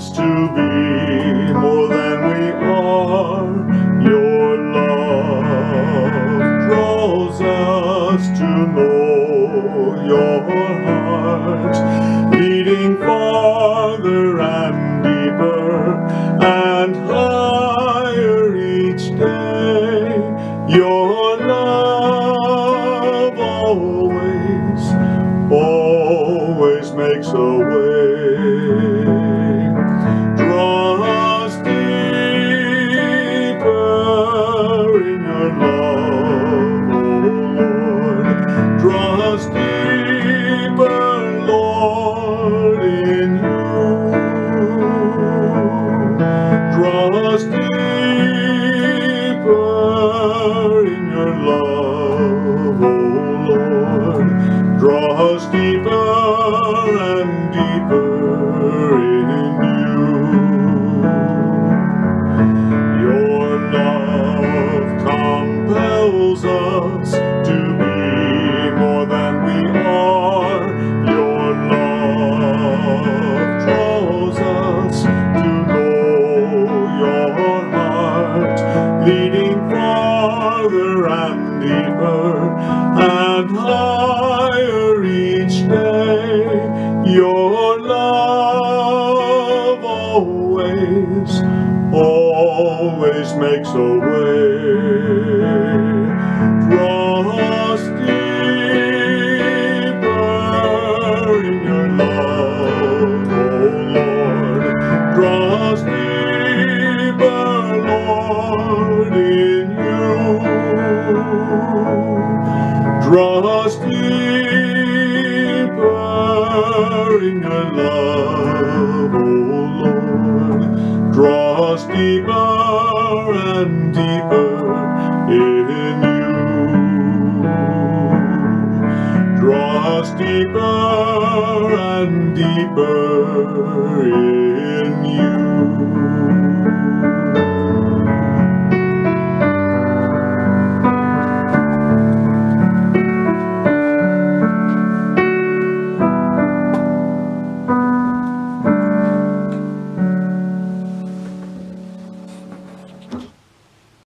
us to be more than we are. Your love draws us to know your heart, leading farther and deeper and higher each day. Your love always makes a way. Draw us deeper in your love, oh Lord. Draw us deeper, Lord, in you. Draw us deeper in your love, oh Lord. Draw us deeper and deeper in you. Your love compels us to be more than we are. Your love draws us to know your heart, leading farther and deeper and higher each day. Your love always makes a way. Draw us deeper in your love, oh Lord. Draw us deeper, Lord, in you. Draw us deeper in your love, oh Lord. Draw us deeper and deeper in you. Draw us deeper and deeper in you.